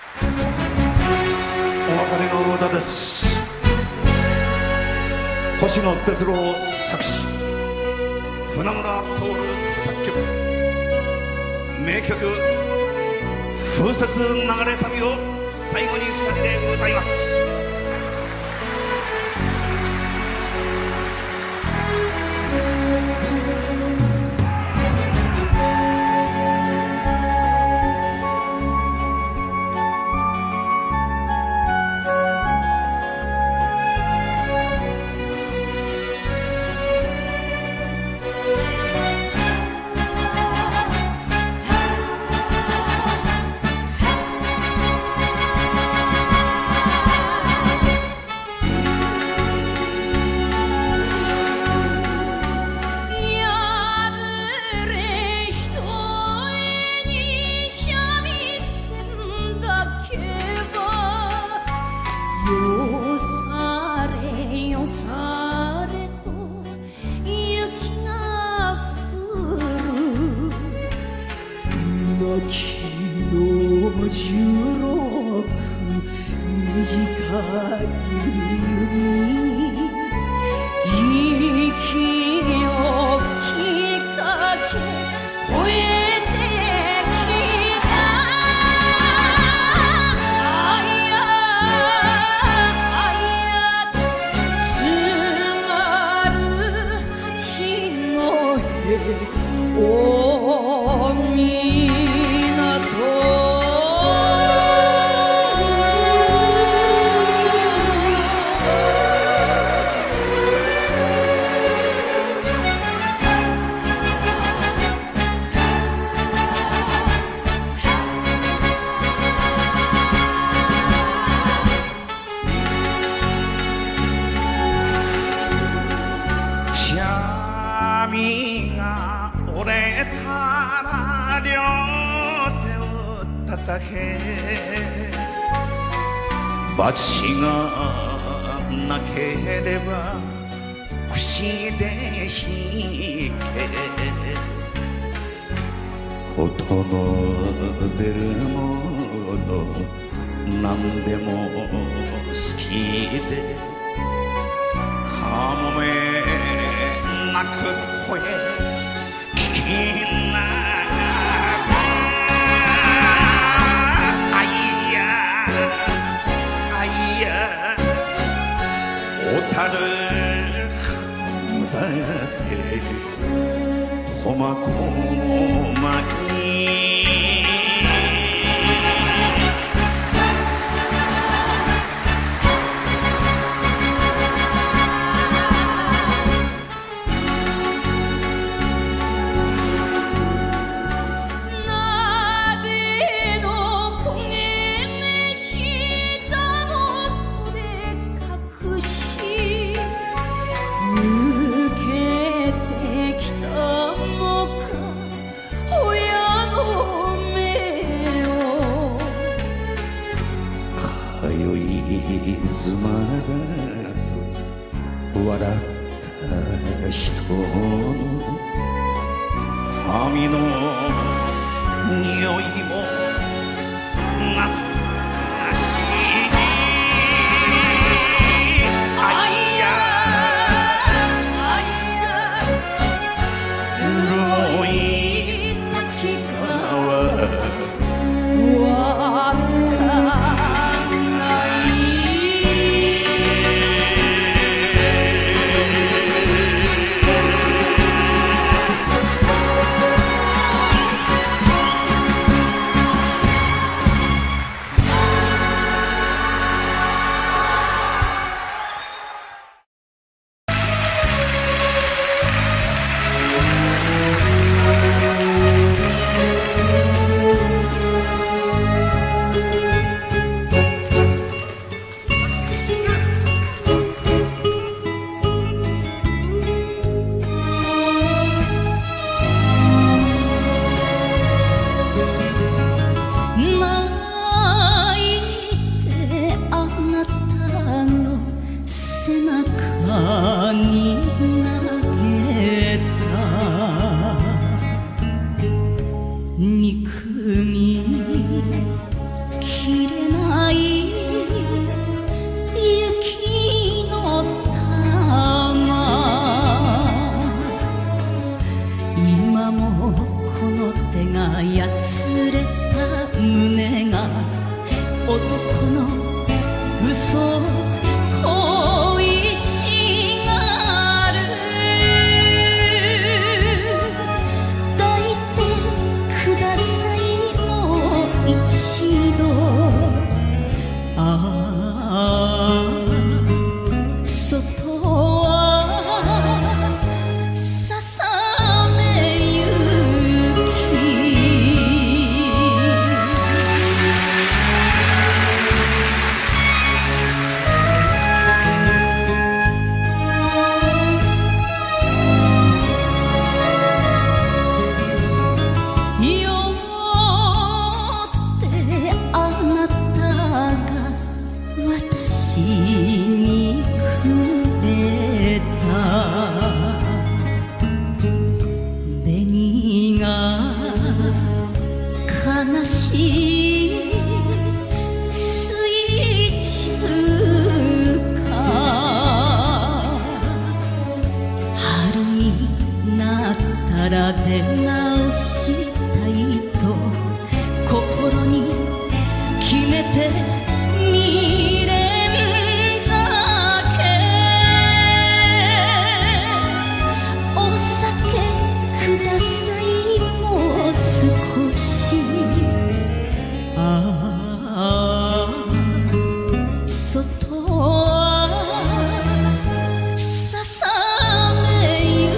お別れの歌です。星野哲郎作詞、船村徹作曲、名曲「風雪流れ旅」を最後に2人で歌います。波が折れたら両手を叩け、罰がなければ櫛で引け、音の出るもの何でも好きで、かもめ泣く声聞きながら、あいやあいや小樽函館苫小牧、いつまだと笑った人の髪の匂いも懐かしい、あいやあいや黒い滝川憎みきれ男の嘘恋しがる抱いてくださいもう一度外はささめゆ私にくれた紅が悲しい水中か春になったら出直したいと心に決めて未練酒お酒くださいもう少し外はささめゆ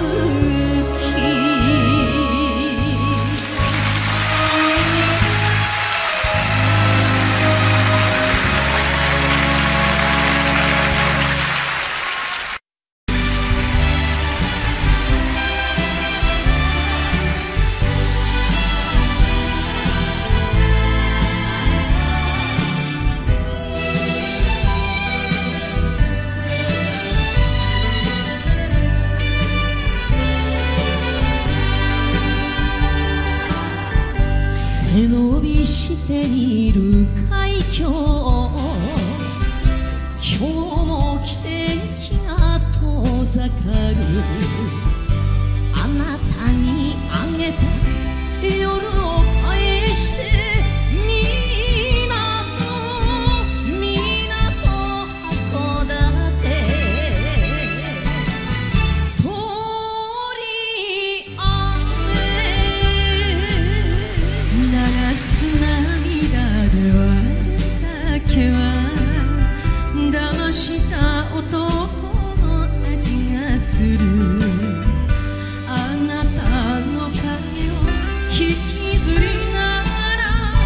背伸びしている海峡今日も汽笛が遠ざかるあなたにあげた夜を返して函館通り雨流す涙では酒は騙した男の味がするあなたの影を引きずりながら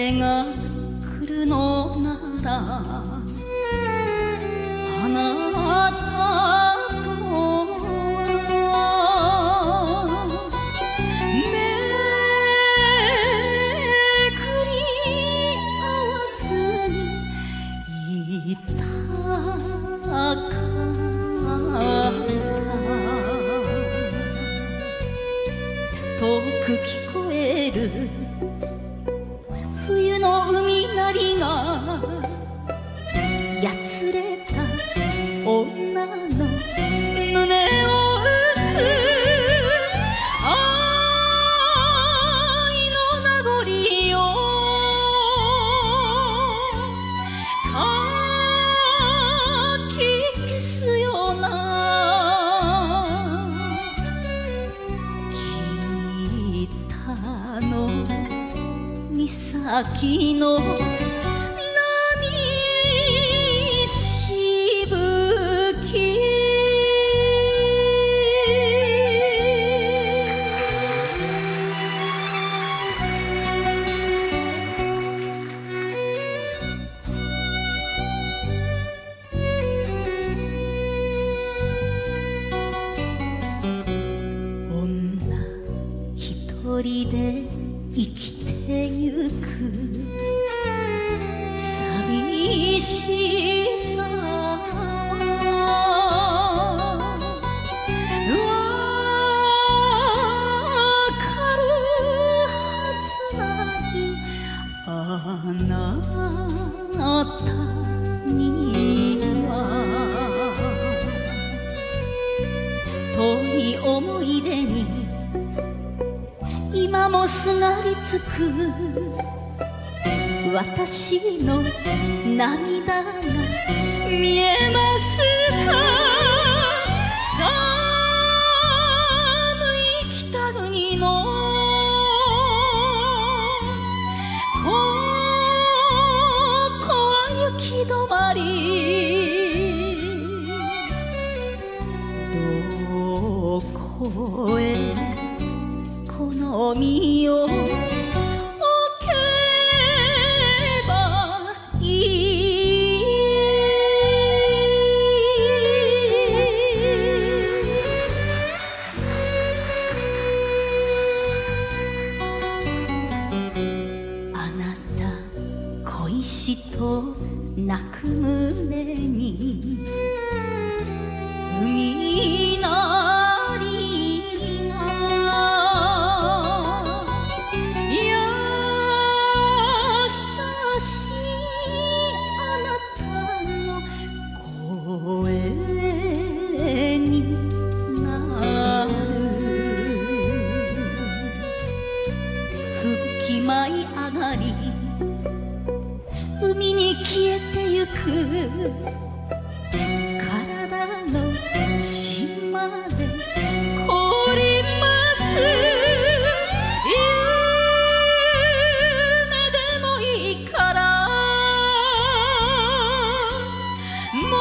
れが来るのならあなたとはめくり合わずにいたか遠く聞こえる冬の海鳴りがやつれた女の胸を打つ愛の名残をかき消すような北の岬の波しぶき女一人で生きてゆく寂しさわかるはずないあなたには遠い思い出に今もすがりつく私の涙が見えますか寒い北国のここは雪止まりどこへこの身を置けばいいあなた恋しと泣く胸に海なり舞い上がり海に消えてゆく体の島で凍ります夢でもいいからも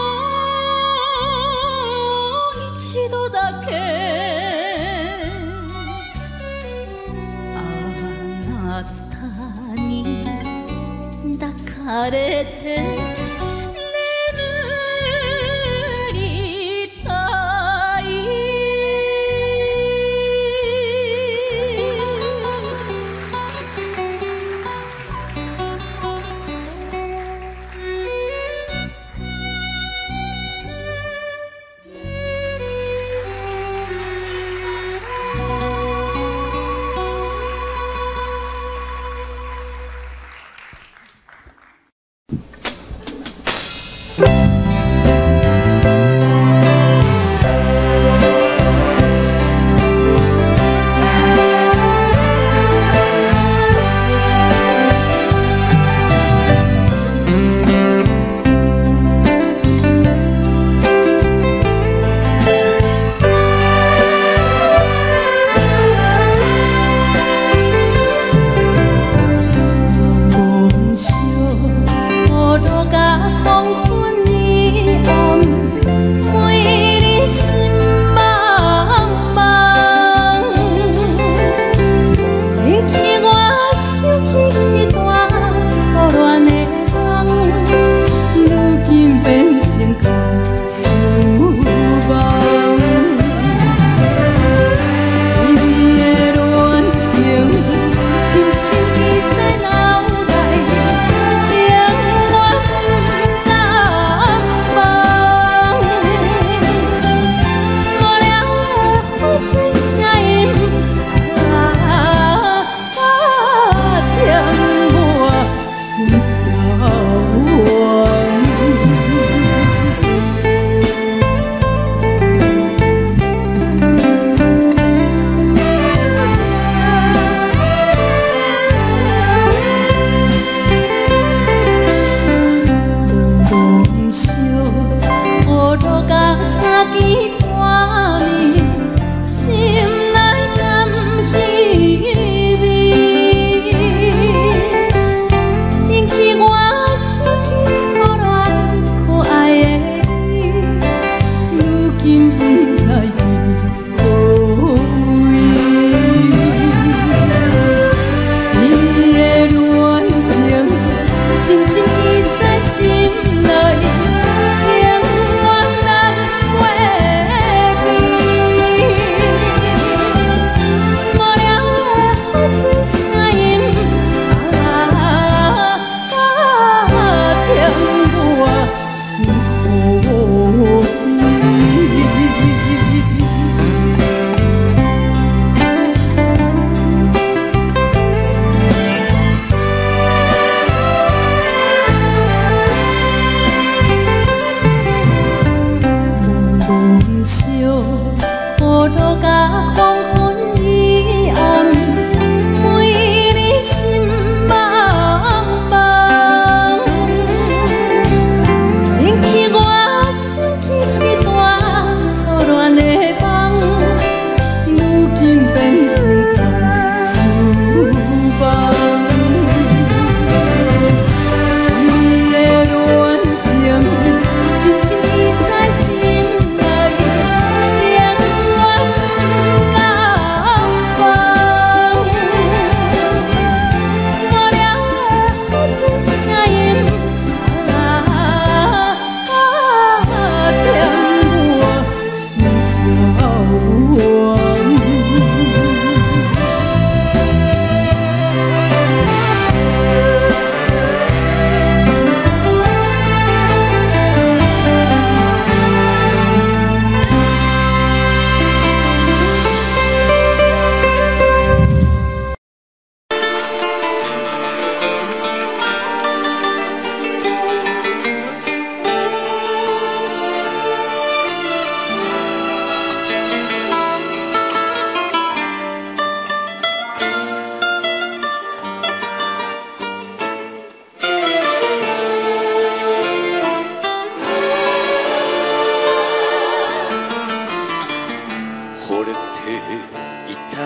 う一度だけあなたに抱かれて眠りたい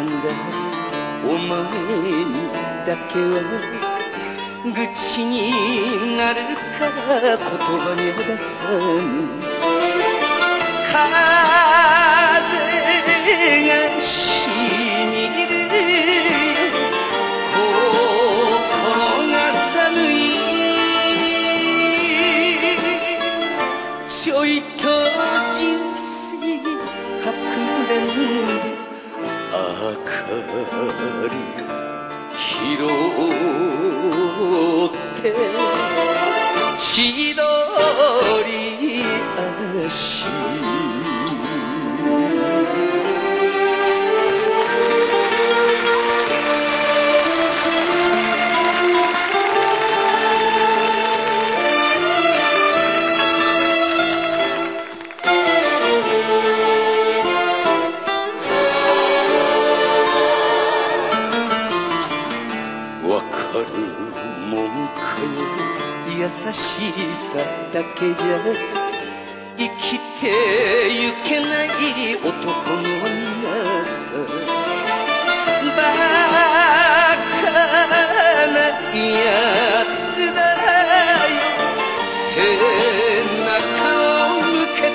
んだお前にだけは愚痴になるから言葉には出さぬ風がしみる心が寒いちょいと人生隠れぬ明かり拾って千鳥足優しさだけじゃ生きてゆけない男の女さバカなやつだよ背中を向け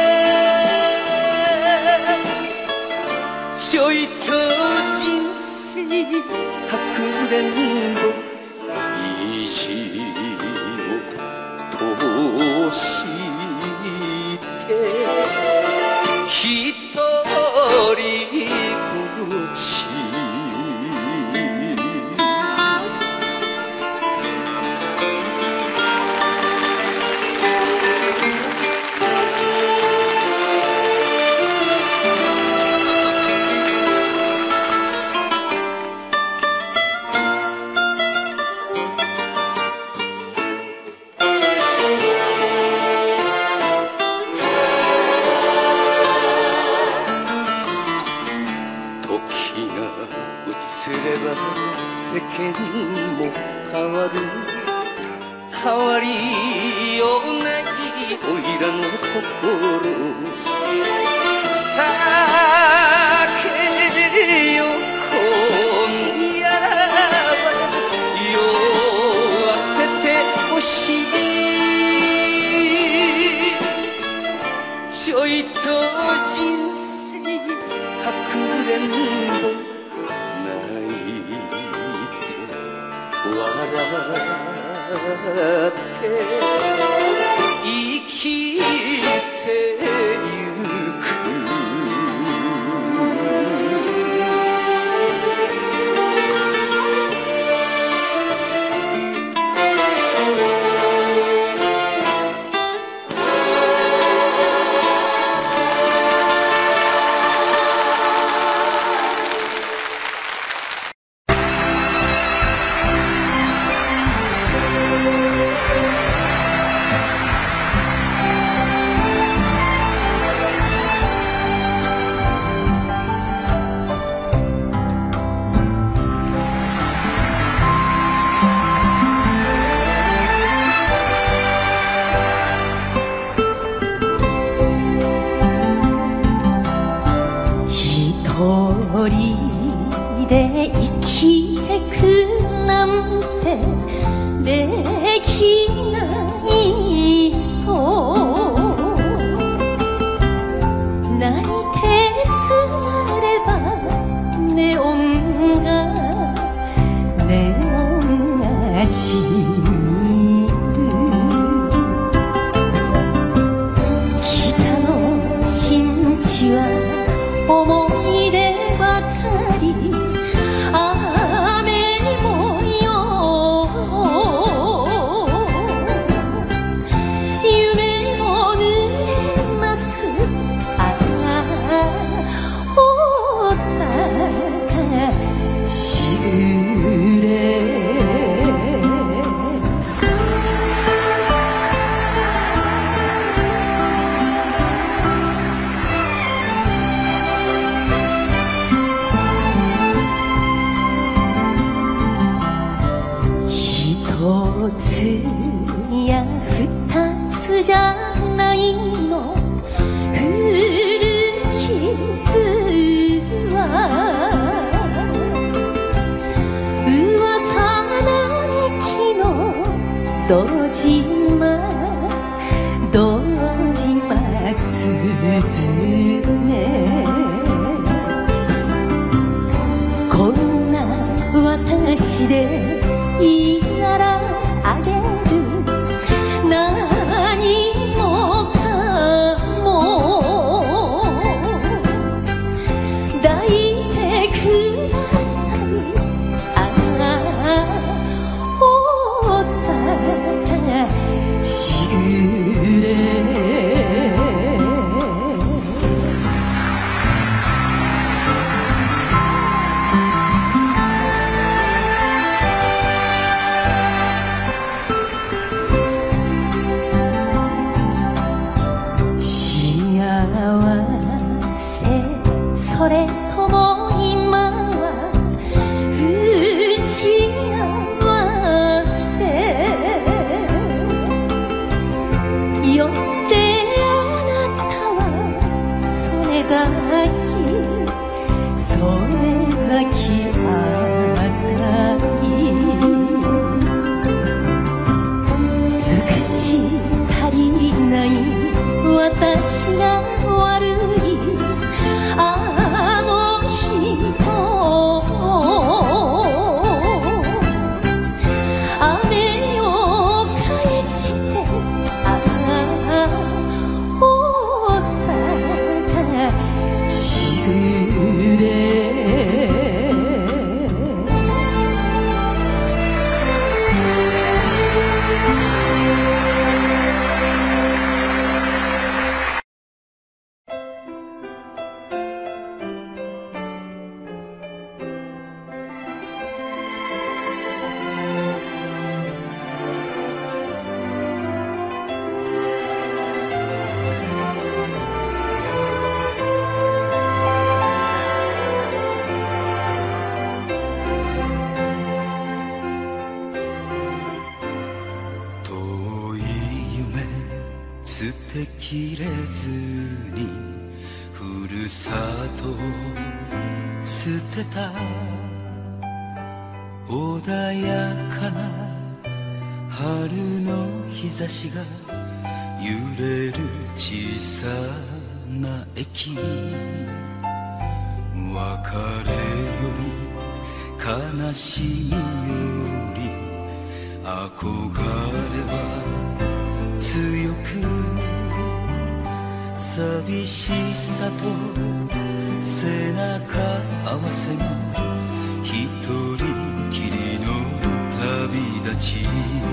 てちょいと人生かくれんぼ意地を通して一人ぼっち世間も変わる変わりようないおいらの心避けよ今夜は酔わせてほしいちょいと人生隠れんぼ笑って生きてゆくで生きてくなんてできないと泣いて座ればネオンがしみる北の新地は思い出ばかり堂島堂島すずめこんな私でいいならあげる何もかも抱いてくださいああ大阪しぐれそれとも今は不幸せよってあなたはそれ崎あたり尽くし足りない私が悪いあの人雨を返してああ大阪しぐれ捨てきれずにふるさとを捨てた穏やかな春の日差しが揺れる小さな駅別れより悲しみより憧れは強く寂しさと背中合わせの一人きりの旅立ち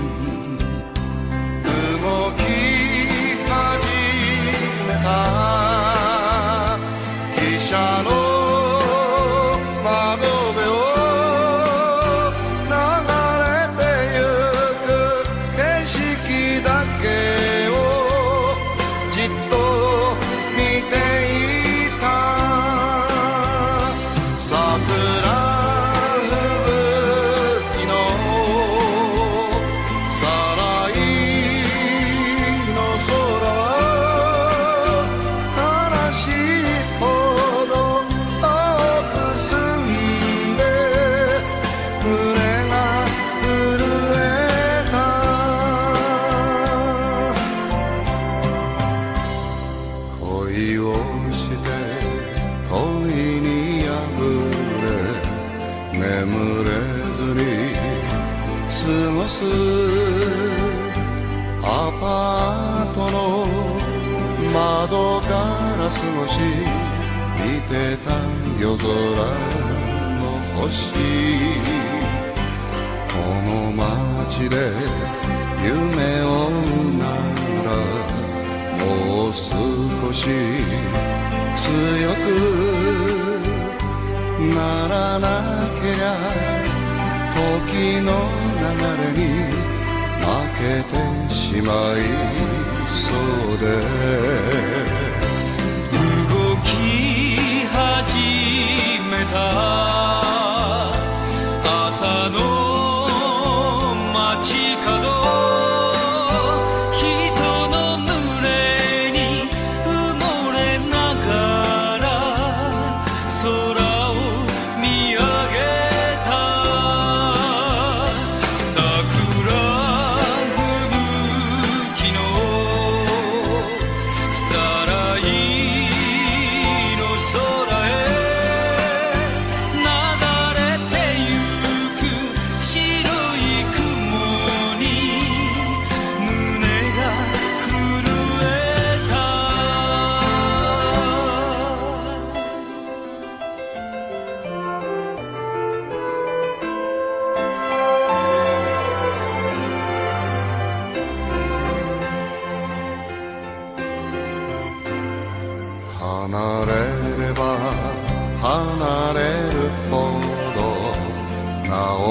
動き始めた汽車の窓辺を流れてゆく景色だけをじっと見ていた桜吹雪のさらいの空は悲しいほど遠く澄んで胸が震えた恋をして恋に破れ眠れずに過ごすアパートの窓ガラス越し見てた夜空の星この街で夢を追うならもう少し強くならなけりゃ時の流れに負けてしまいそうで動き始めた朝の街角人の群れに埋もれながら空を見上げた桜吹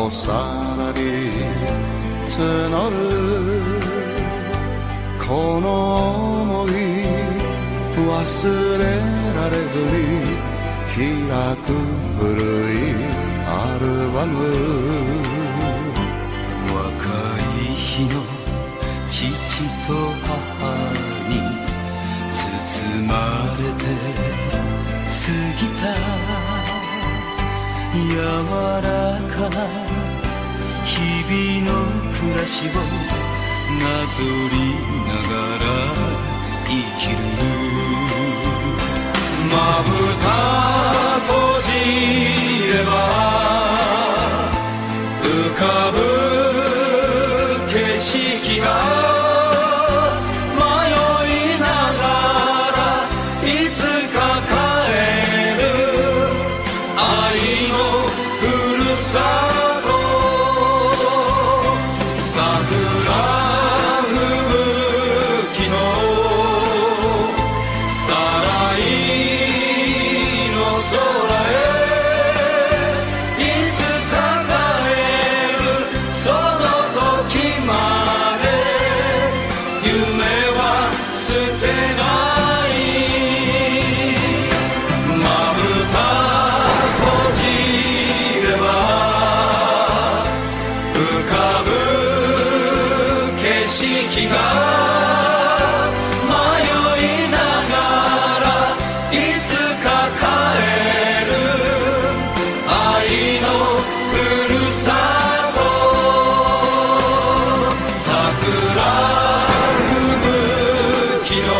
とさらに募るこの想い忘れられずに開く古いアルバム若い日の父と母に包まれて過ぎた柔らかな日々の暮らしをなぞりながら生きるまぶた閉じれば浮かぶ景色が迷いながらいつか帰る愛のふるさと桜吹雪のさらいの空へいつか帰るその時まで夢は捨てないまぶた閉じれば浮かぶ景色が迷いながらいつか帰る愛のふるさと桜吹雪の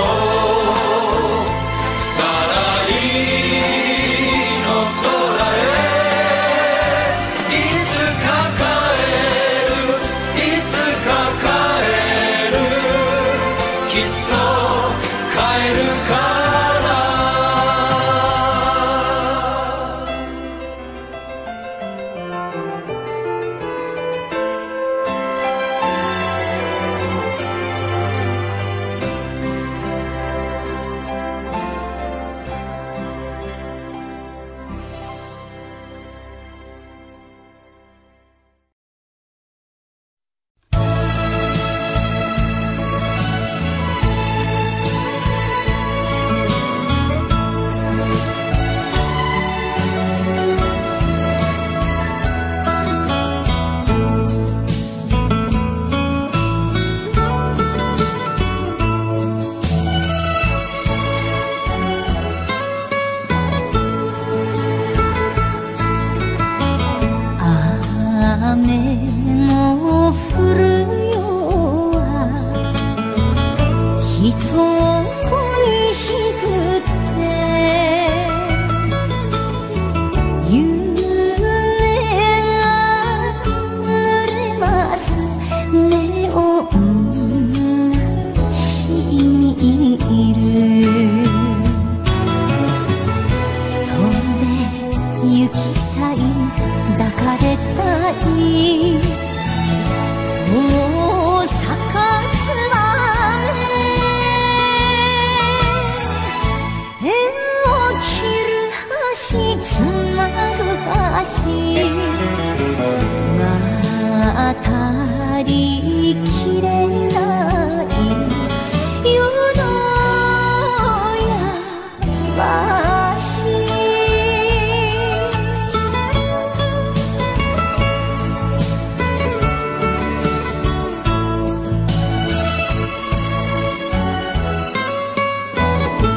さらいの空へいつか帰るいつか帰るきっと帰るから雨の降るよは人恋しくて夢が濡れますネオンがしみる飛んで行きたい抱かれたいもう咲かつま縁を切る橋つなぐ橋渡りきれない夜のや橋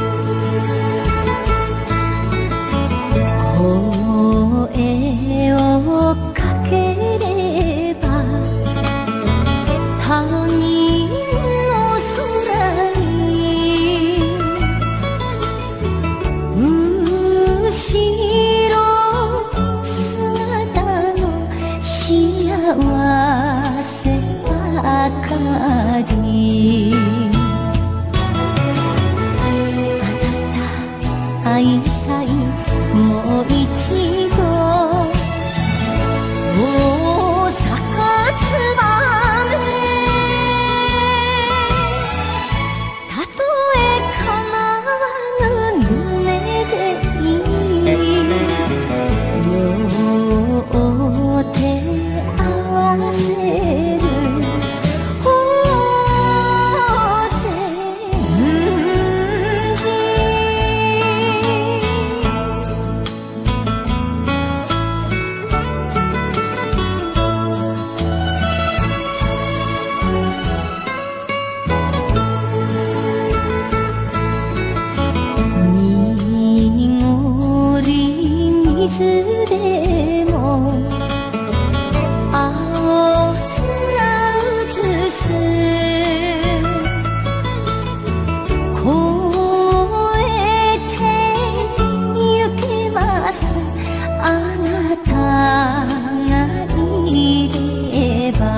声を青空映す越えて行けますあなたがいれば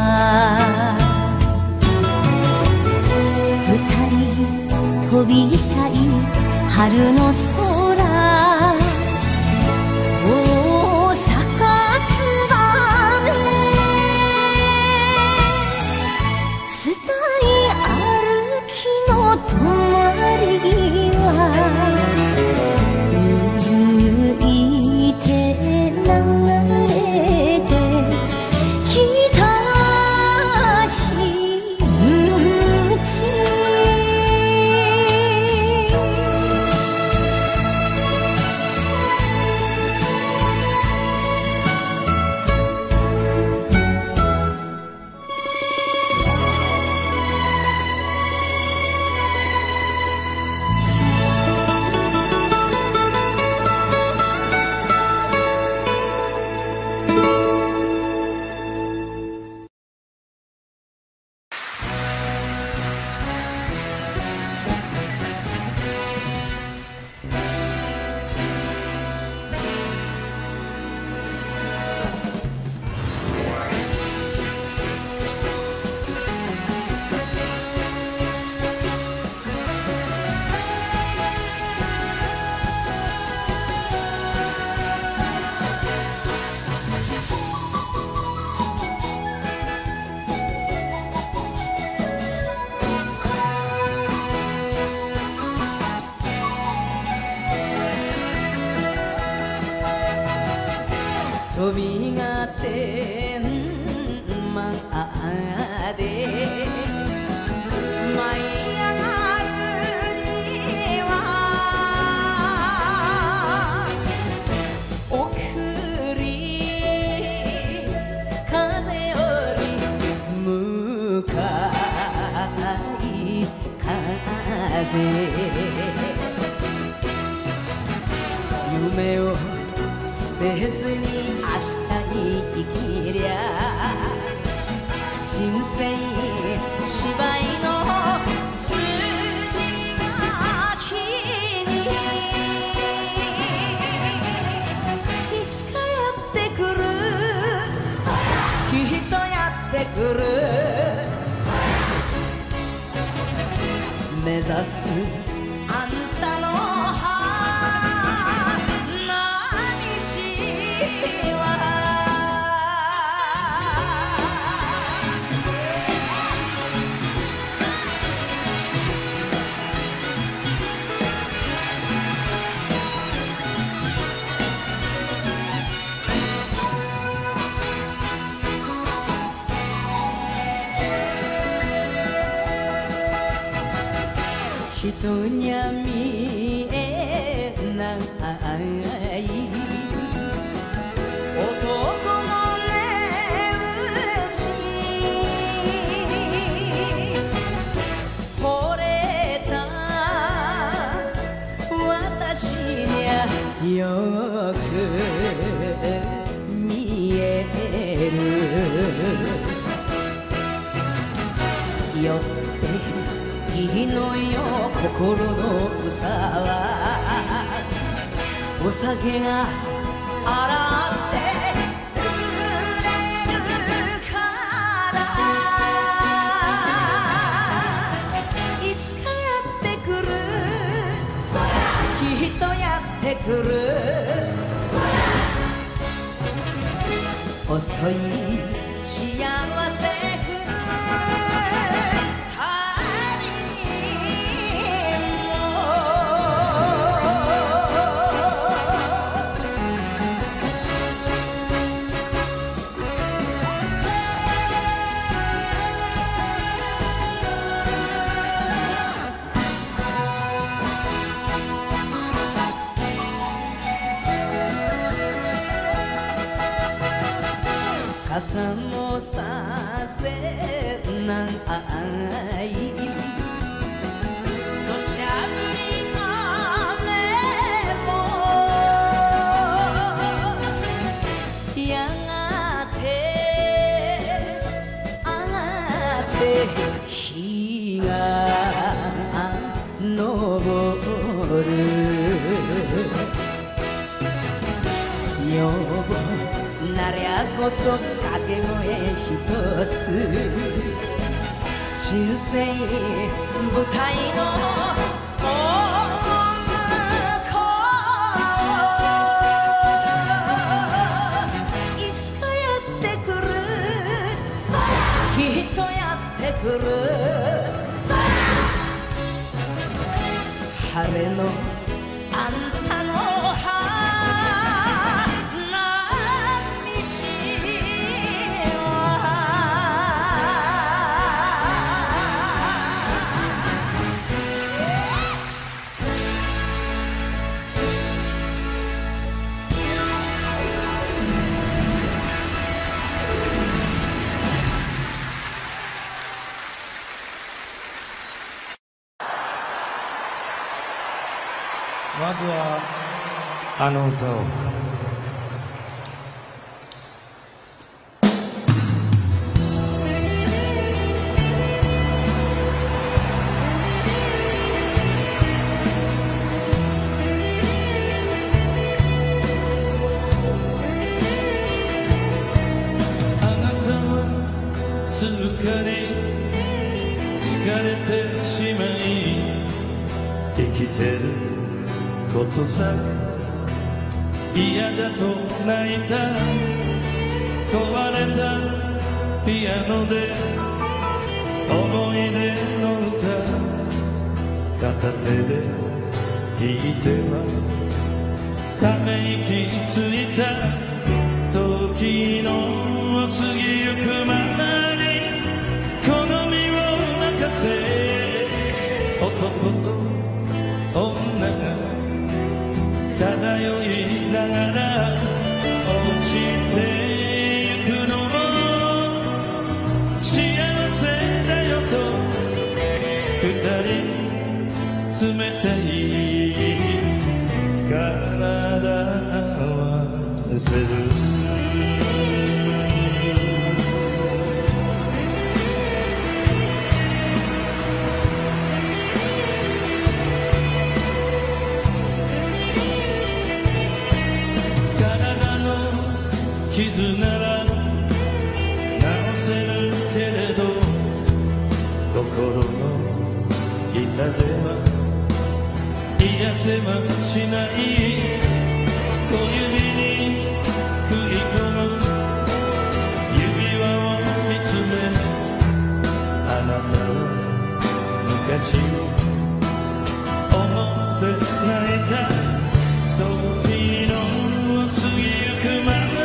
二人飛びたい春の空大阪燕伝い歩きの止まり際浮いて流れてきた新地飛びが天満で舞い上がるには送り風より向かい風夢を捨てずに明日に生きりゃ人生芝居の筋書きにいつかやってくるきっとやってくる目指すあんたの人にゃ見えない男の値打ち惚れた私にゃよく見えるよっていいのよ心の憂はお酒が洗ってくれるからいつかやってくるきっとやってくる遅い幸せ傘もさせない土砂降りの雨もやで日が昇る女房なりゃこそ掛け声一つ人生舞台の来る晴れのあんたの花道まずはあの歌を。あなたはすっかり疲れてしまい生きてることさ嫌だと泣いた壊れたピアノで思い出の歌片手で弾いてはため息ついた時の過ぎゆくままに好みを任せ男と女が漂いながら落ちてゆくのも幸せだよと二人冷たい体合わせる傷なら治せるけれど心の痛手は癒せはしない小指に食い込む指輪を見つめあなたは昔を思って泣いた時の過ぎゆくまま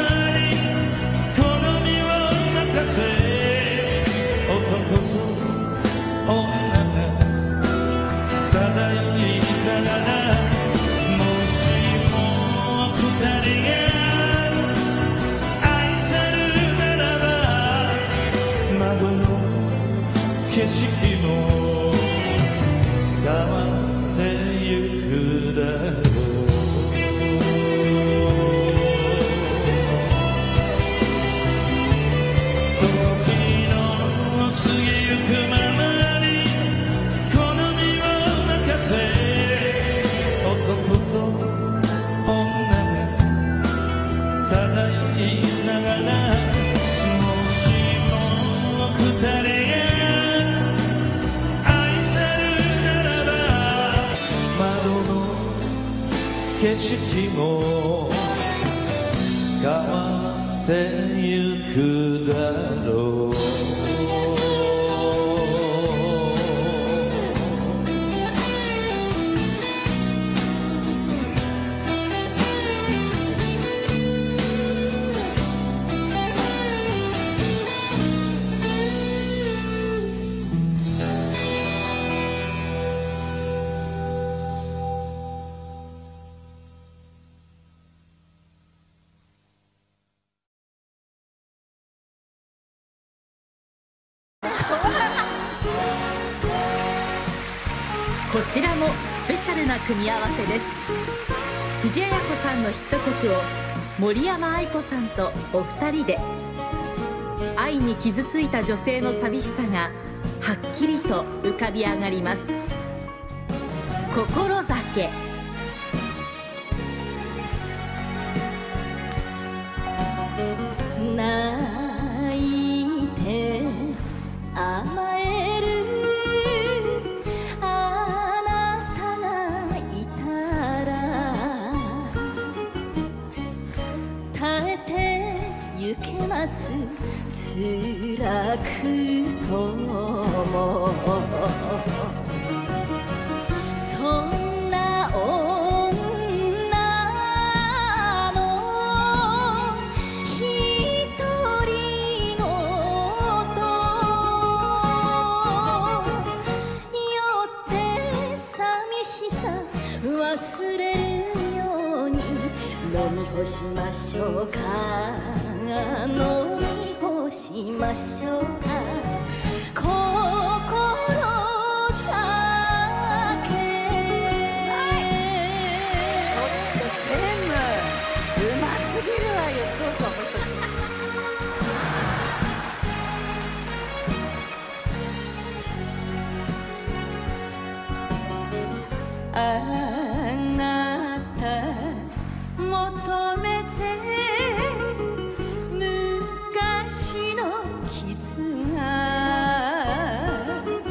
景色も変わってゆくだろう時の過ぎゆくままに好みを任せ男と女が漂いながらもしも二人景色も変わってゆくだろうこちらもスペシャルな組み合わせです。藤あや子さんのヒット曲を森山愛子さんとお二人で、 愛に傷ついた女性の寂しさがはっきりと浮かび上がります。心酒。 泣いて甘えるあなたがいたら耐えてゆけます辛くともそんな女の一人のとよって寂しさ忘れるように飲み干しましょうか飲み干しましょうか心酒。ちょっと専務うますぎるわよ。どうぞもう一つ。あなた求めて昔の傷が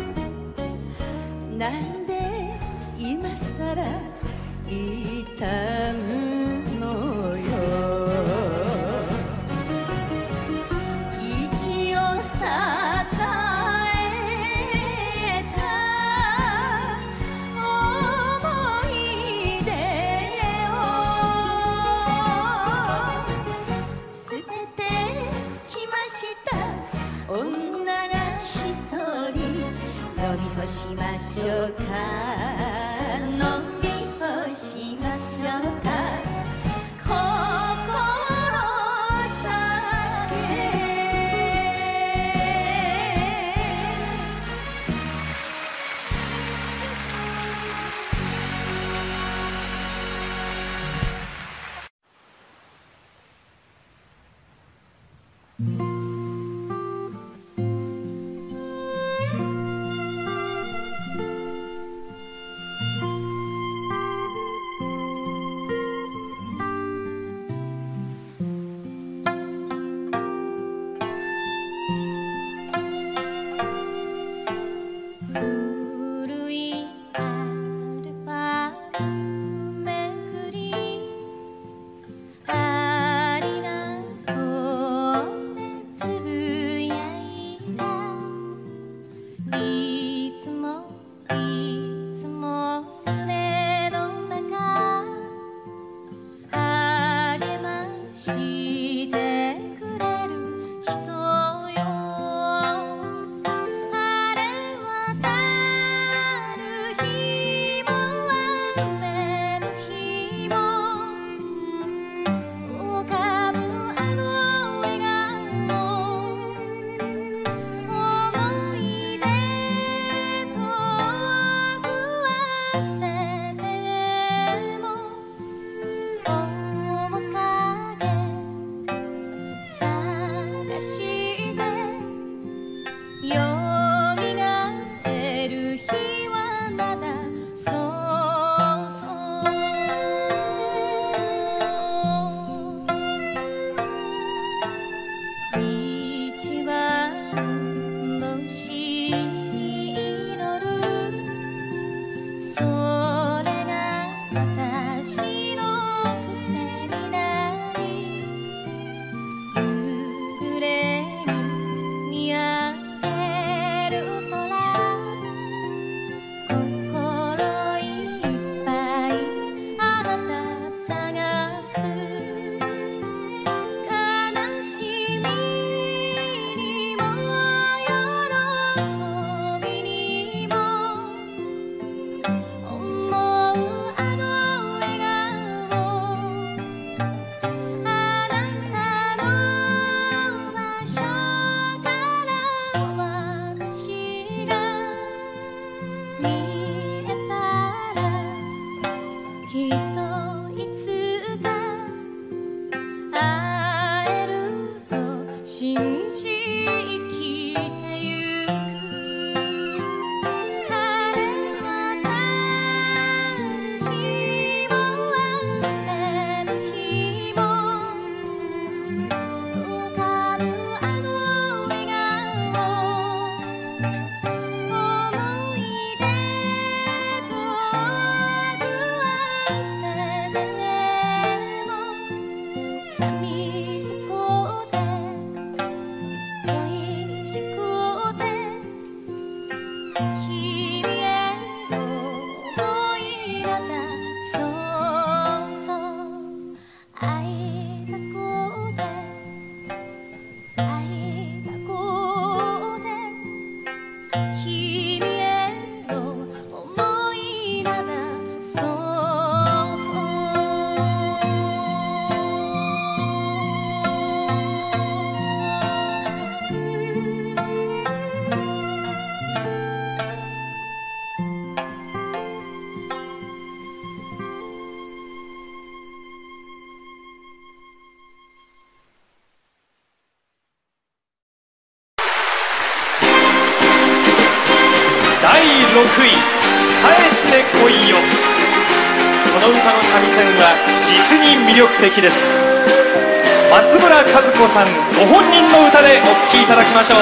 い帰ってこいよ。この歌の三味線は実に魅力的です。松村和子さんご本人の歌でお聴きいただきましょう。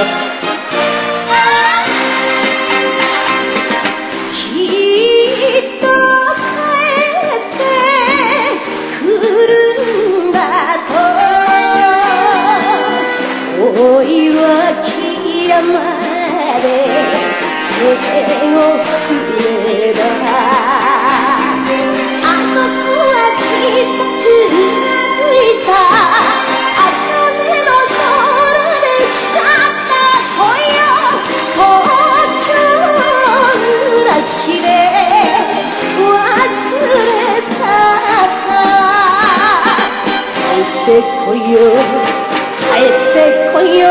きっと帰ってくるんだと恋は木山で手を振ればあの子は小さくうなずいた赤目の空で誓った恋よ東京暮らしで忘れたか帰ってこいよ帰ってこいよ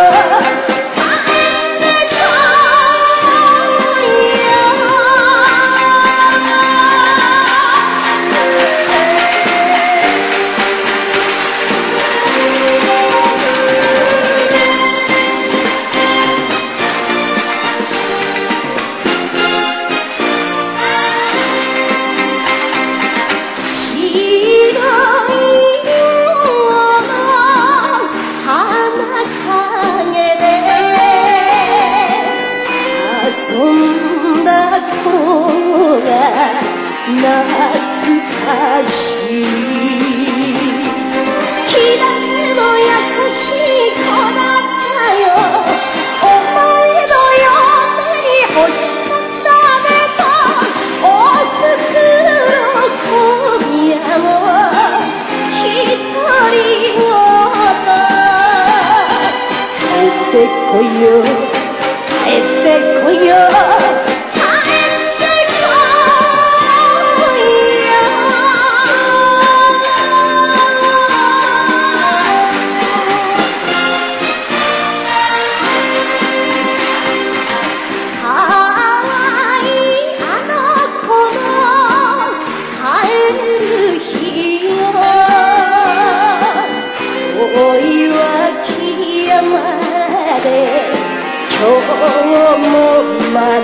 懐かしい気だけの優しい子だったよお前の嫁に欲しかったねとおふくろ今夜も一人ごと帰ってこいよ帰ってこいよ今日もまた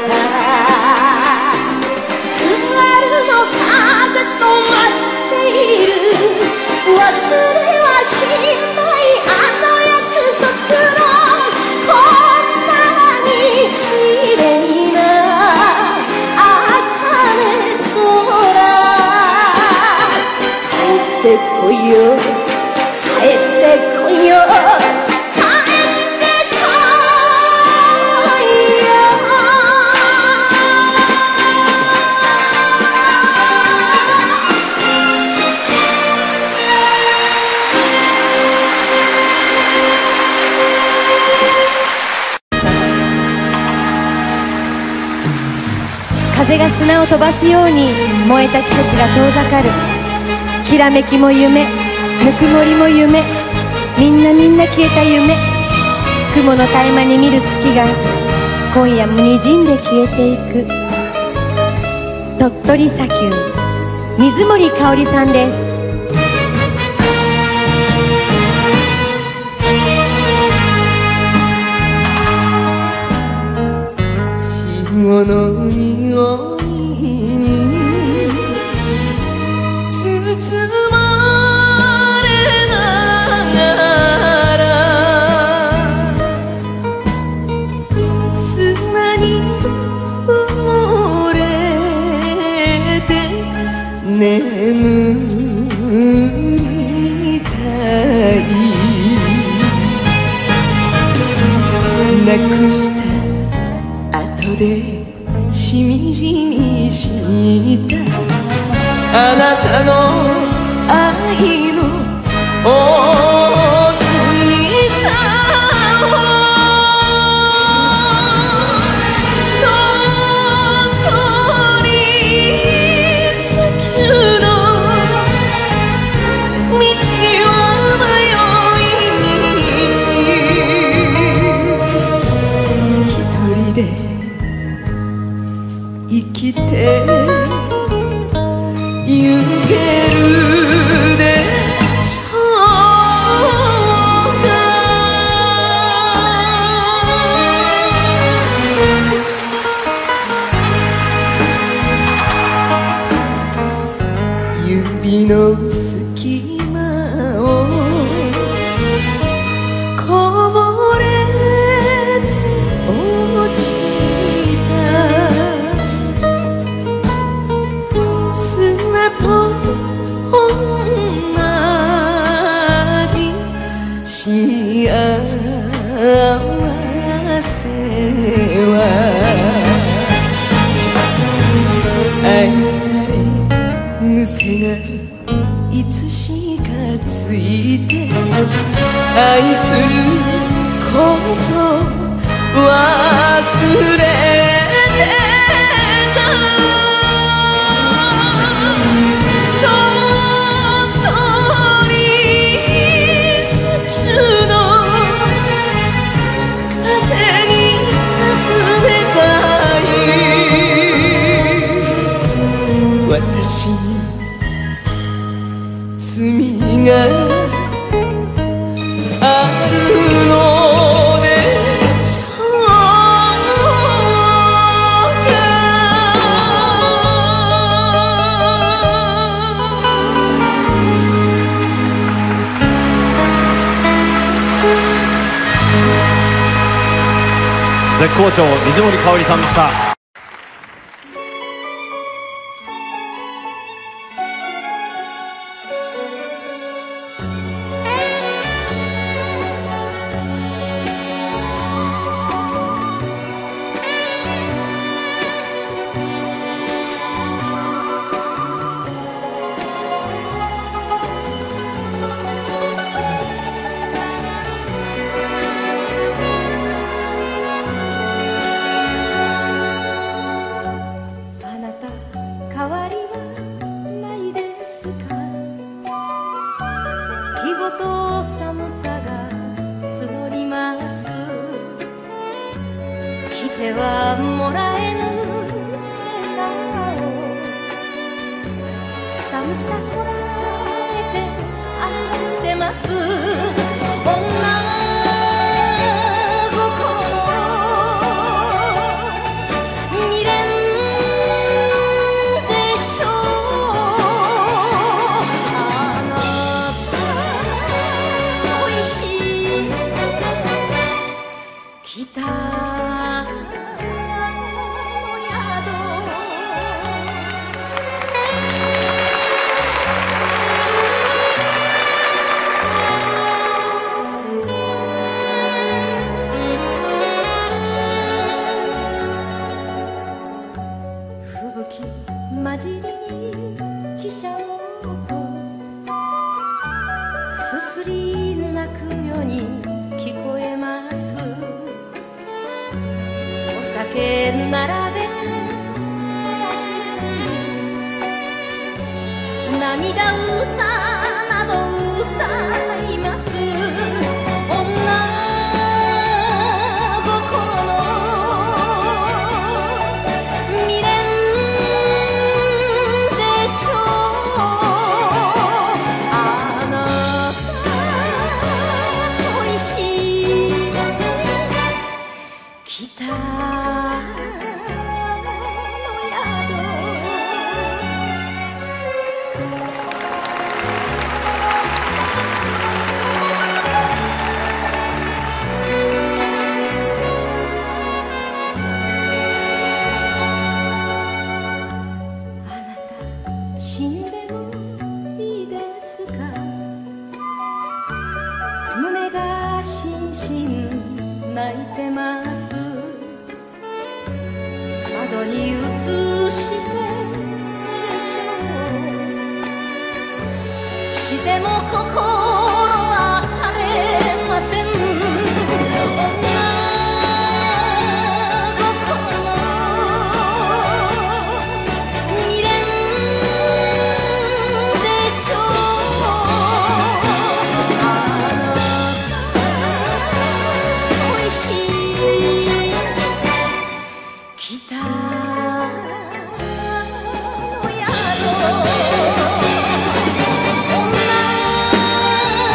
津軽の風と待っている忘れはしないあの約束のこんなに綺麗な茜空帰ってこいよ帰ってこいよ風が砂を飛ばすように燃えた季節が遠ざかるきらめきも夢ぬくもりも夢みんな消えた夢雲の絶え間に見る月が今夜も滲んで消えていく鳥取砂丘水森かおりさんです。 この匂いに包まれながら砂に埋もれて眠りたいなくした後でしみじみしたあなたの愛の大きさを鳥取砂丘の道は迷い道せは愛され癖がいつしかついて愛すること忘れてた鳥取砂丘の風に尋ねたい私に罪があるのでしょうか。 絶好調水森かおりさんでした。 てはもらえぬ背中を寒さこらえて歩いてます女心の未練でしょうあなた恋しい北混じりに汽車の音すすり泣くように聞こえますお酒並べて涙歌など歌います女心の未練死んでもいいですか胸がしんしん泣いてます窓に映してでしょうしても心は晴れません女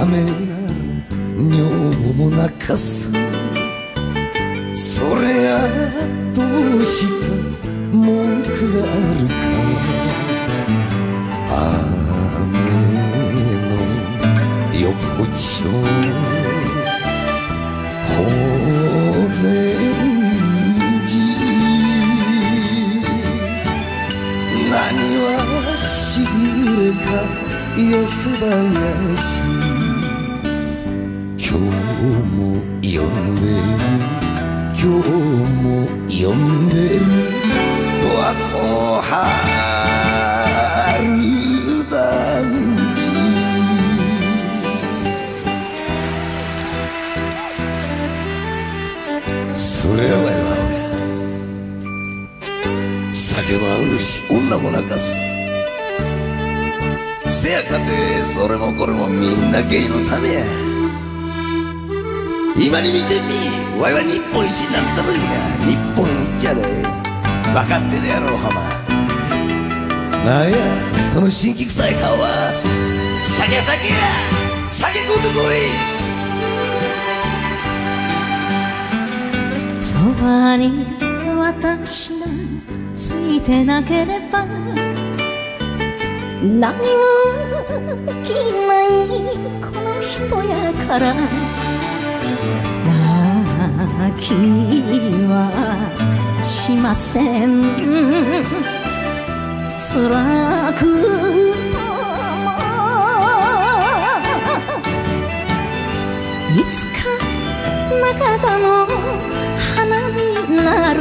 雨なら女房も泣かす。それがどうした文句があるか。雨の横丁法善寺、何はしぐれか寄せ話、今日も呼んでる、今日も呼んでる、ドアホ春団地。それはわいわや、酒もあるし女も泣かす。せやかてそれもこれもみんな芸のためや。今に見てみ、わいは日本一になったのにや。日本一やで、分かってるやろ浜。なんやその辛気臭い顔は。酒や酒や、酒食うてこい。 そばに私がついてなければ何もできないこの人やから、泣きはしません。辛くもいつか中座の花になる。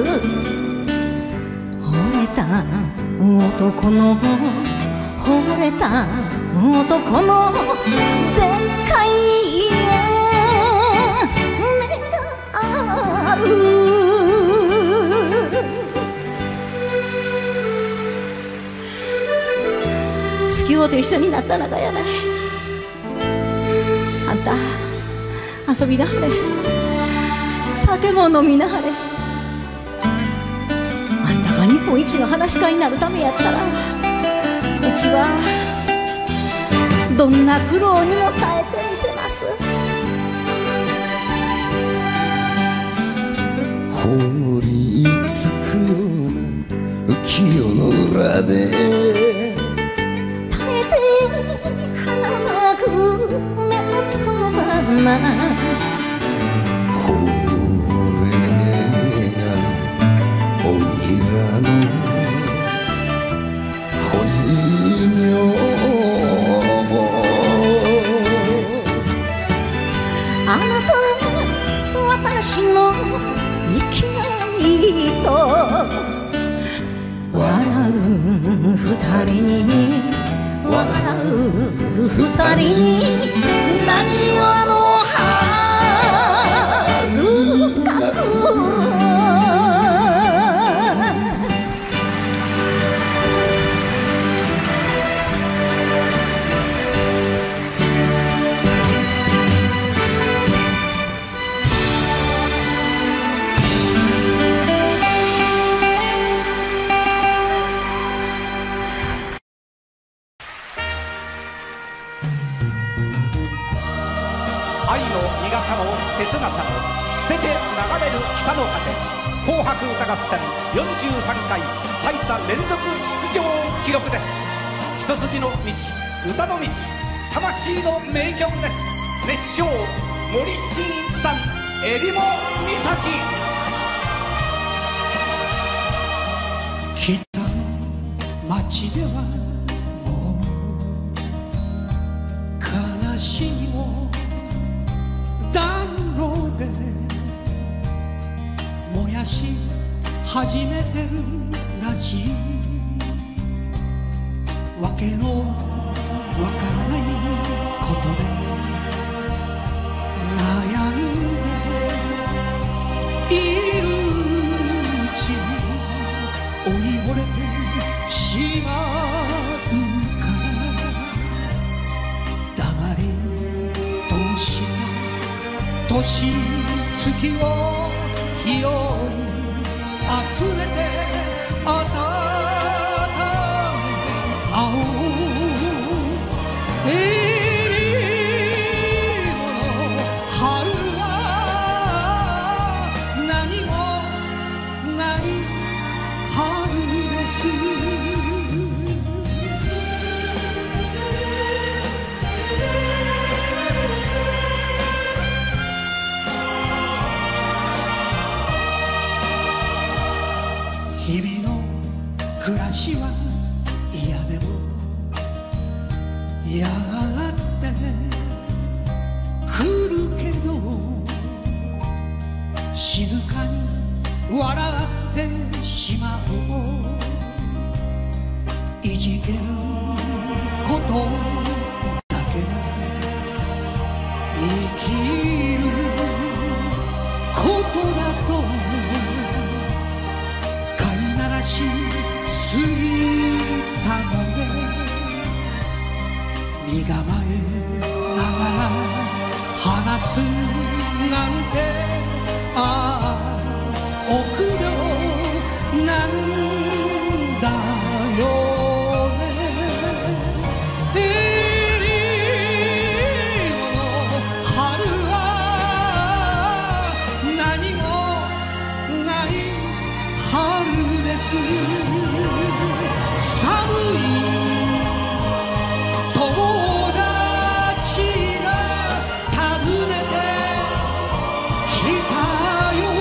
惚れた男の、惚れた男のでっかい家目がある。好きおうと一緒になった仲やない。あんた遊びなはれ、酒も飲みなはれ。あんたが日本一の話し家になるためやったら、うちはどんな苦労にも耐えてみせます。 凍りつくような浮世の裏で耐えて花咲く目と花、 これがおいらの恋女房。 あなた私の生きないと笑う二人に、笑う二人に、なにわの春が来る。 愛の苦さも切なさも捨てて流れる北の果て、紅白歌合戦43回最多連続出場記録です。一筋の道、歌の道、魂の名曲です。熱唱、森進一さん、えりも岬。 北の街ではもう悲しみを暖炉で燃やし始めてるらしい。わけのわからないことで悩んでいるうちに老いぼれてしまうから黙り通し年月を拾い集めて温め合おう。 笑ってしまういじけることだけが生きることだと飼いならしすぎたので身構えながら話すなんてああ臆病なんだよねリオの春は何もない春です寒い友達が訪ねてきたよ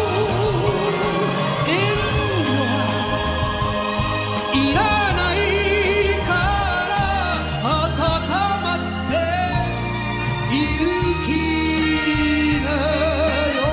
遠慮はいらないから温まってゆきなよ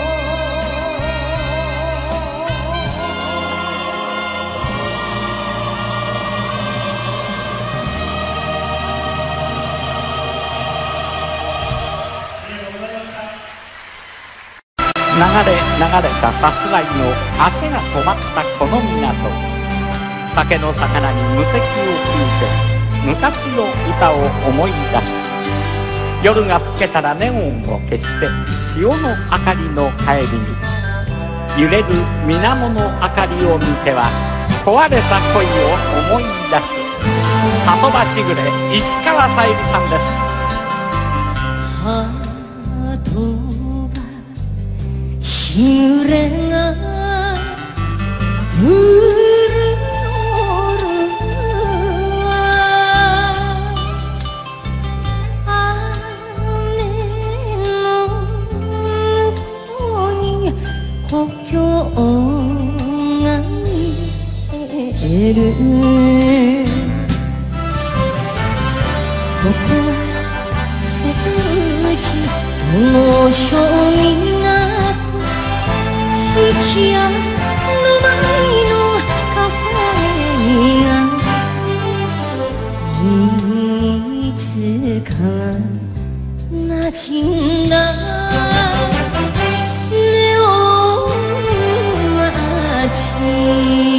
流れたさすらいの足が止まったこの港、酒の魚に無敵を聞いて昔の歌を思い出す。夜が更けたらネオンを消して潮の明かりの帰り道、揺れる水面の明かりを見ては壊れた恋を思い出す。里場しぐれ石川さゆりさんです。 ハートしぐれが潤る雨の向こうに故郷が見える。ここは瀬戸内の庶民一夜の前の傘がいつか馴染んだネオン街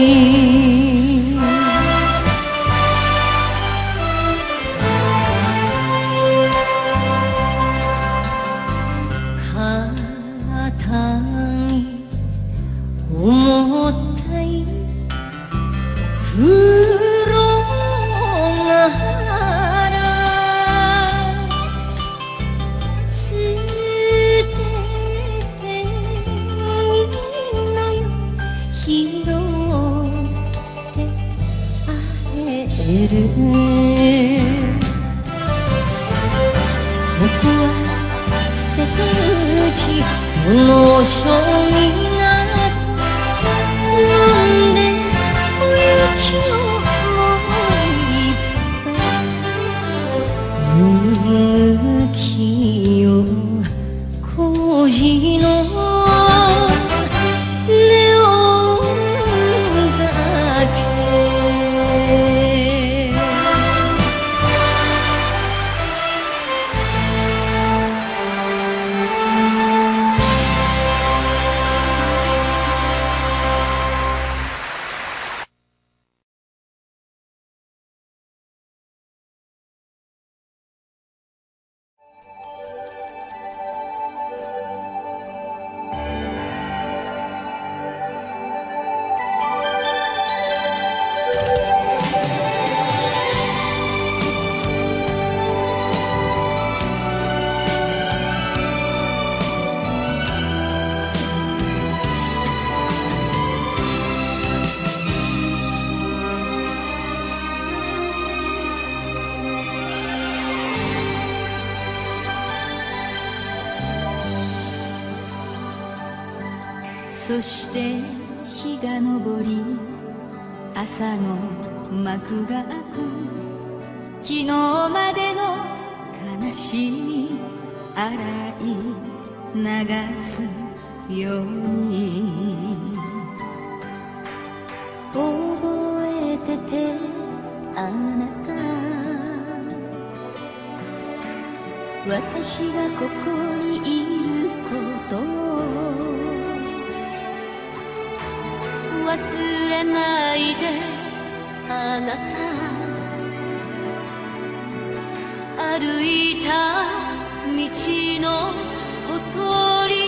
重たい風呂が捨てていいのよ拾ってあげる。僕は瀬戸内どの庶民飲んで雪を雪よ孤児のネオン酒そして日が昇り朝の幕が開く昨日までの悲しみ洗い流すように覚えててあなた、私がここにいることを忘れないであなた、歩いた道のほとり、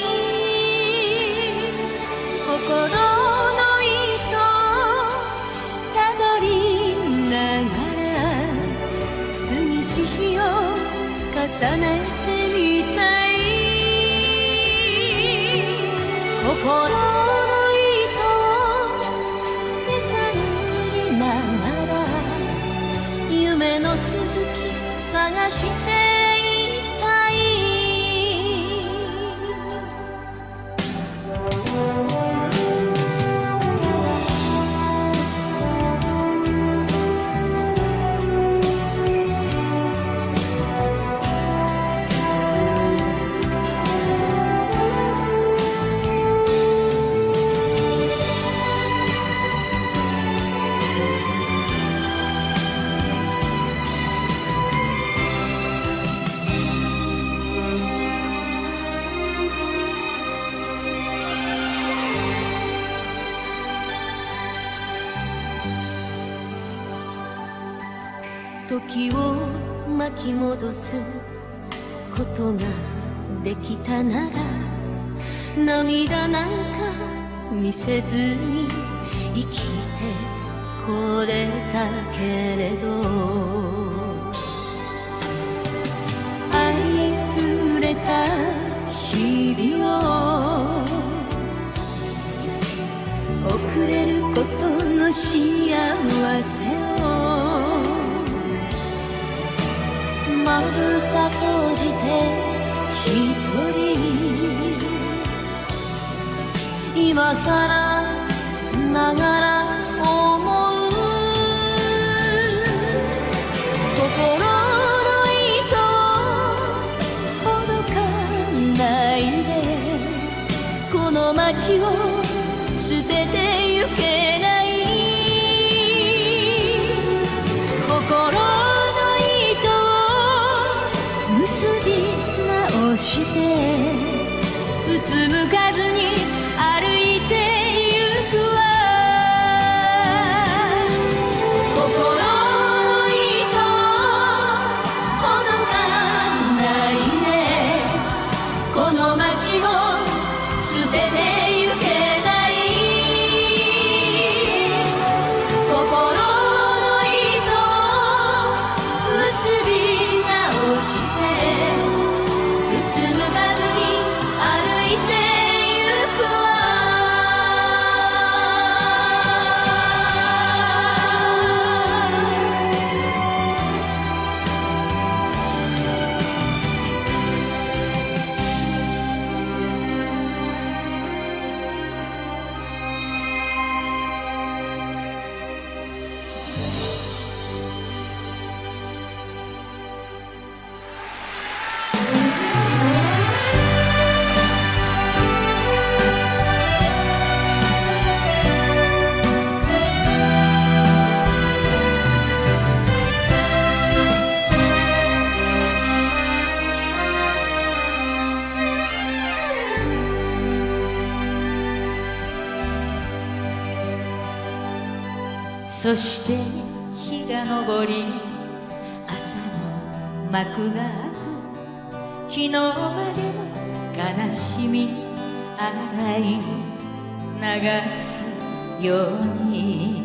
心の糸たどりながら過ぎし日を重ねてみたい、心の糸を手探りながら夢の続き探していたい。時を巻き戻すことができたなら、涙なんか見せずに生きてこれたけれど、ありふれた日々を送れることの幸せをまぶた閉じて一人、今さらながら思う、心の糸をほどかないで、この街を捨ててゆけない、心してうつむかずに歩いてゆくわ、心の糸ほどかないで、この街を捨ててゆけない、心の糸結び直してつむかずに歩いてゆくわ。そして日が昇り朝の幕が開く、昨日までの悲しみ洗い流すように、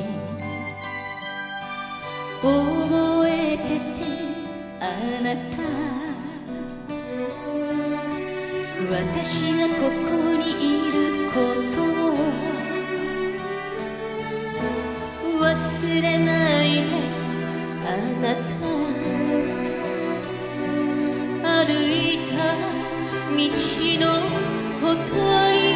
覚えててあなた、私がここにいることを忘れないであなた、歩いた道のほとり、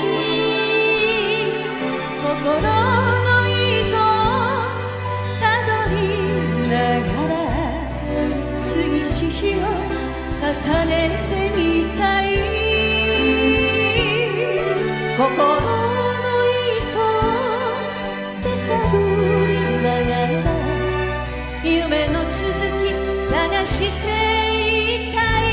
心の糸たどりながら過ぎし日を重ねてみたい、心心の糸手探りながら夢の続き探していたい。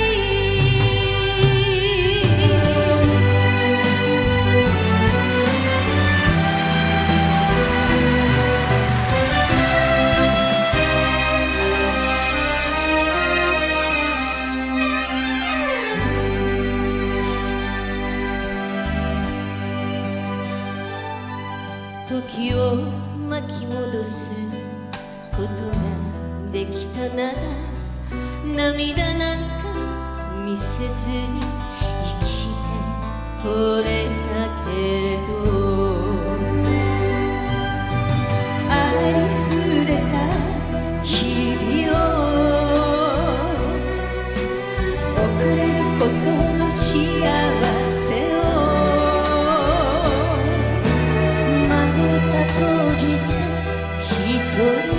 時を巻き戻すことができたなら涙なんか見せずに生きてこれたけれど、ありふれた日々を遅れることの幸せを閉じて一人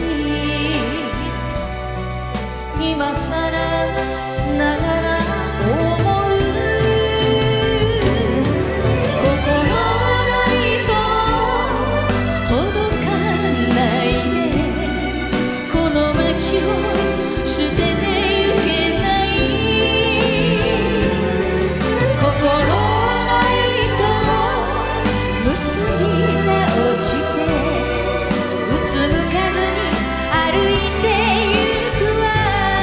今さらながら思う心の糸ほどかないでこの街を捨ててゆけない。心の糸結び直してうつむかずに歩いてゆくわ。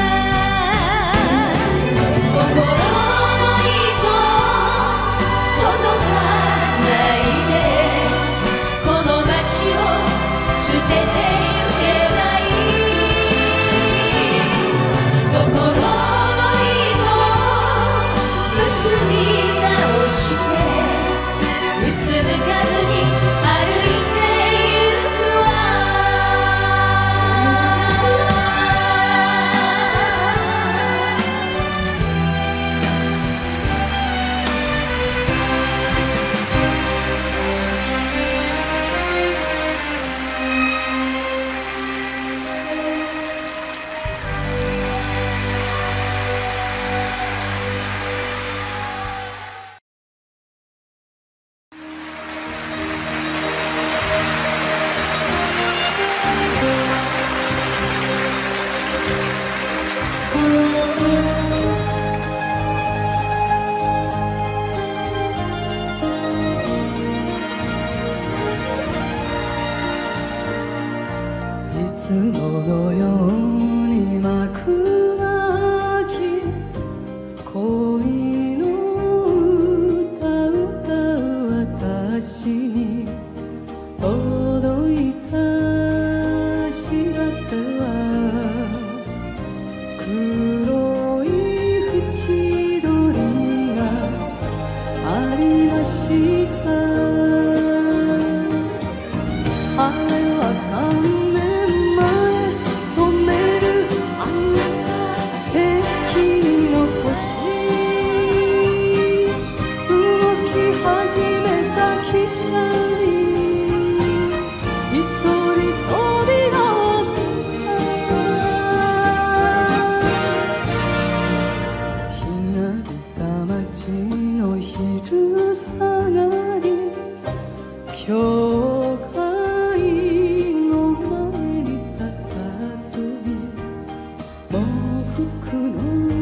心の糸ほどかないでこの街を捨ててゆけない。心の糸結び直してうつむかずに歩いていつものように幕開き恋の歌歌う私に届いた知らせは黒い縁取りがありました。あれは3年教会の前に佇み喪服の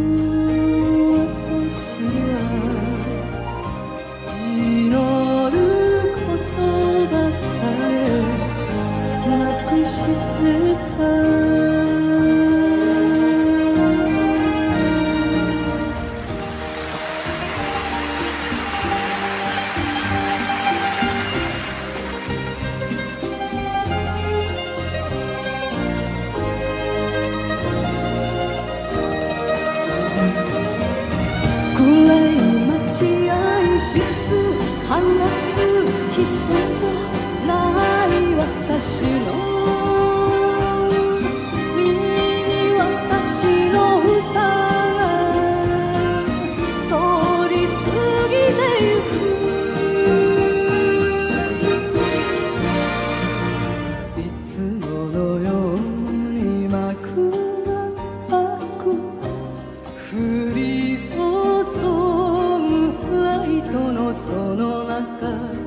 私は祈る言葉さえなくしてた。暗い待合室話す人もない私の耳に私の歌が通り過ぎてゆく。いつものように幕が開く降り注ぐライトのその中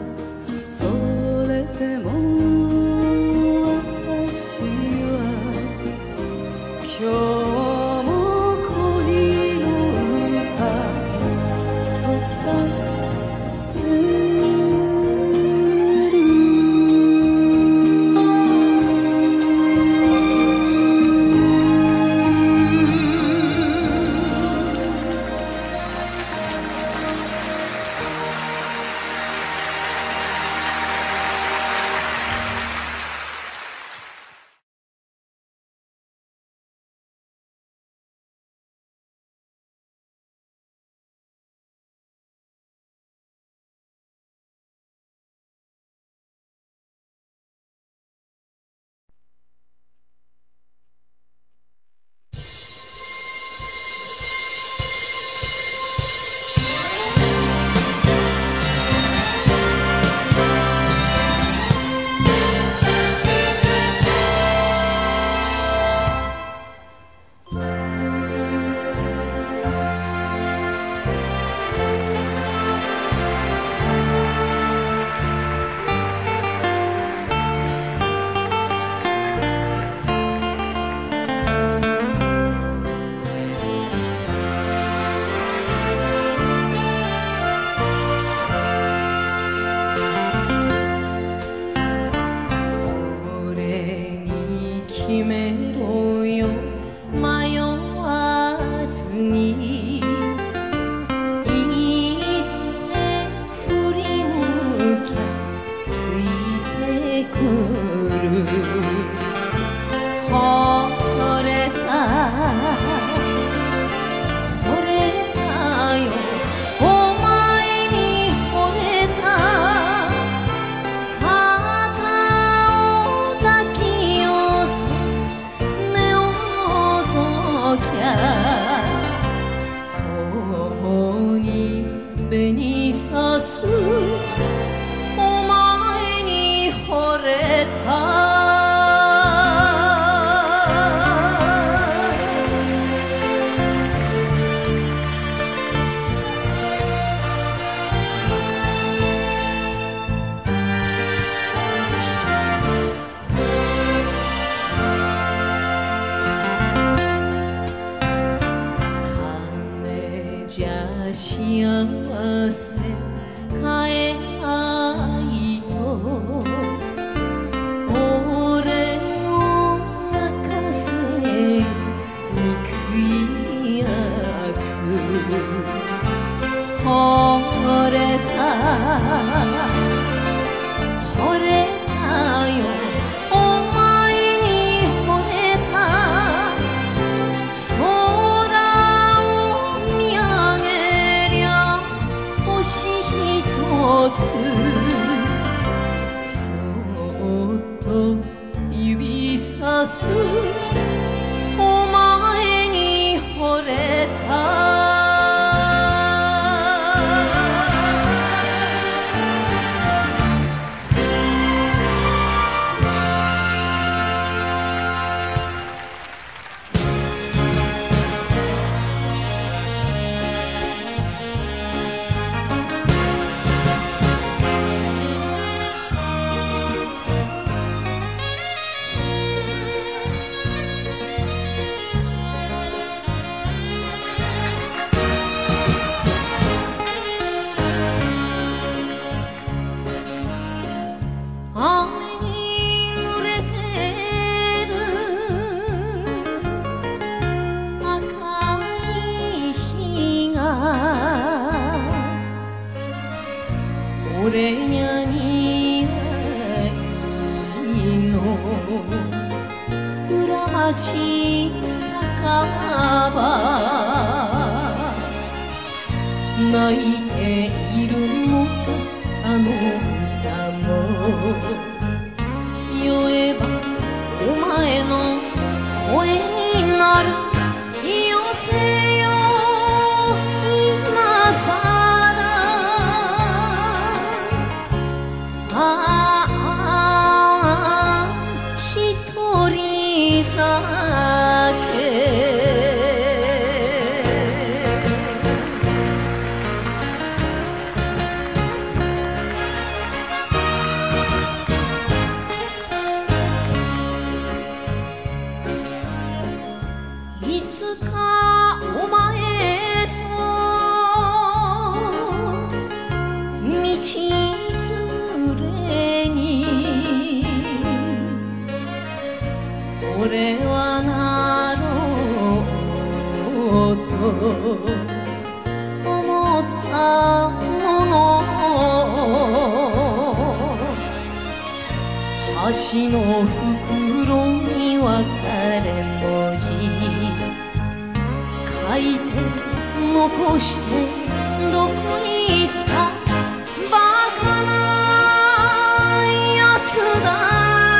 じゃ幸せかえないと俺を泣かせ憎いやつ惚れたよお前に惚れた空を見上げりゃ星ひとつそっと指さすお前に惚れた俺にゃ似合いの裏町酒場泣いているのかあの歌も酔えばお前の声になるよせよ今さ一人酒いつかお前と道俺はなろうと思ったもの橋の袋に別れ文字書いて残してどこ行ったバカなやつだ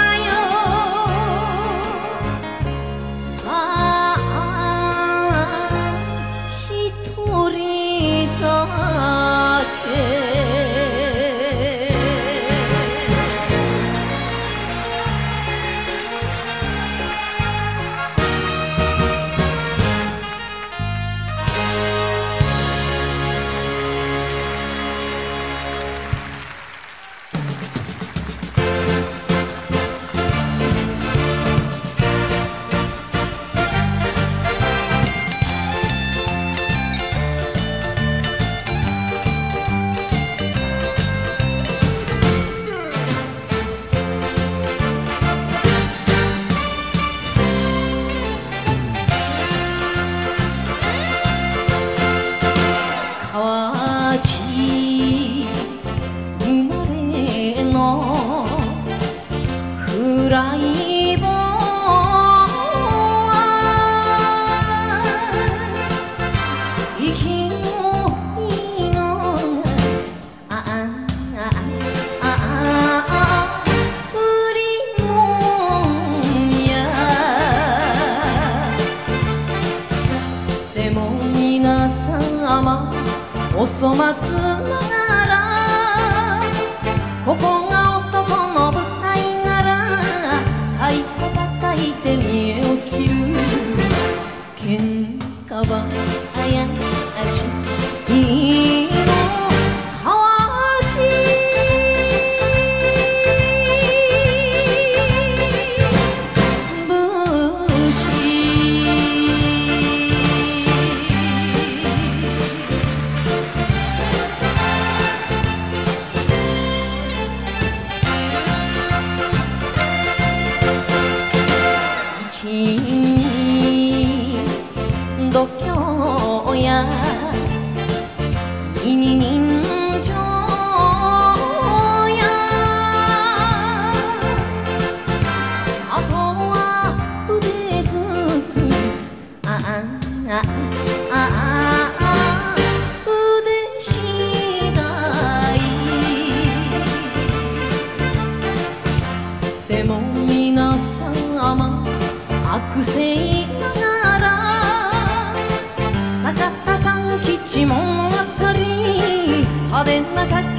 お粗末ながらここが男の舞台なら太鼓叩いて見栄を切る喧嘩は早足いいの河内節二人情やあとは腕ずく腕次第でも皆様悪性ながら坂田さん吉物語派手な